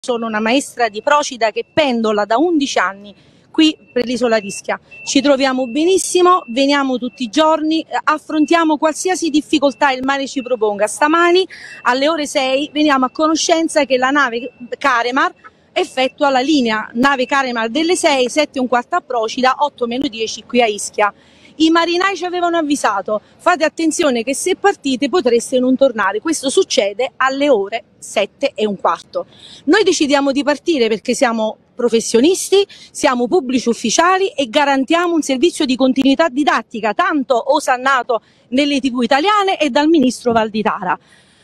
Sono una maestra di Procida che pendola da 11 anni qui per l'isola di Ischia. Ci troviamo benissimo, veniamo tutti i giorni, affrontiamo qualsiasi difficoltà il mare ci proponga. Stamani alle ore 6 veniamo a conoscenza che la nave Caremar effettua la linea nave Caremar delle 6, 7 e un quarto a Procida, 8 meno 10 qui a Ischia. I marinai ci avevano avvisato, fate attenzione che se partite potreste non tornare, questo succede alle ore 7 e un quarto. Noi decidiamo di partire perché siamo professionisti, siamo pubblici ufficiali e garantiamo un servizio di continuità didattica, tanto osannato nelle TV italiane e dal ministro Valditara.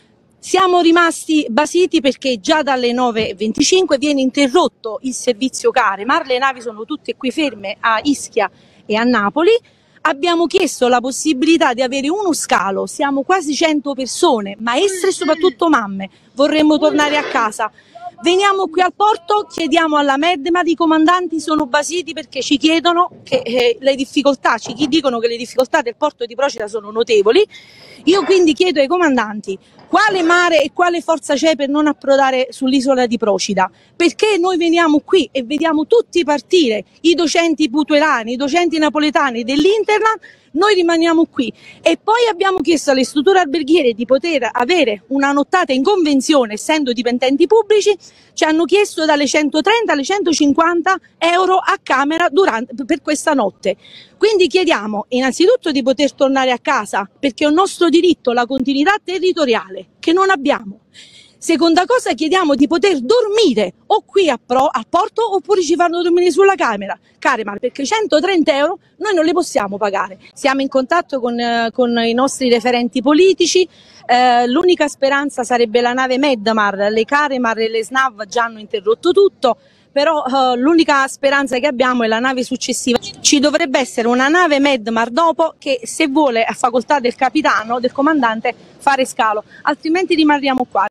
Siamo rimasti basiti perché già dalle 9:25 viene interrotto il servizio Caremar, le navi sono tutte qui ferme a Ischia e a Napoli. Abbiamo chiesto la possibilità di avere uno scalo, siamo quasi 100 persone, maestre e soprattutto mamme, vorremmo tornare a casa. Veniamo qui al porto, chiediamo alla Medmar, i comandanti sono basiti perché ci chiedono che le difficoltà, ci dicono che le difficoltà del porto di Procida sono notevoli. Io quindi chiedo ai comandanti quale mare e quale forza c'è per non approdare sull'isola di Procida, perché noi veniamo qui e vediamo tutti partire, i docenti putuelani, i docenti napoletani dell'Interland, noi rimaniamo qui e poi abbiamo chiesto alle strutture alberghiere di poter avere una nottata in convenzione essendo dipendenti pubblici, ci hanno chiesto dalle 130 alle 150 euro a camera per questa notte. Quindi chiediamo innanzitutto di poter tornare a casa perché è un nostro diritto la continuità territoriale che non abbiamo. Seconda cosa, chiediamo di poter dormire o qui a Porto oppure ci fanno dormire sulla Caremar perché 130 euro noi non li possiamo pagare. Siamo in contatto con i nostri referenti politici, l'unica speranza sarebbe la nave Medmar, le Caremar e le SNAV già hanno interrotto tutto, però l'unica speranza che abbiamo è la nave successiva. Ci dovrebbe essere una nave Medmar dopo che se vuole a facoltà del capitano, del comandante, fare scalo, altrimenti rimaniamo qua.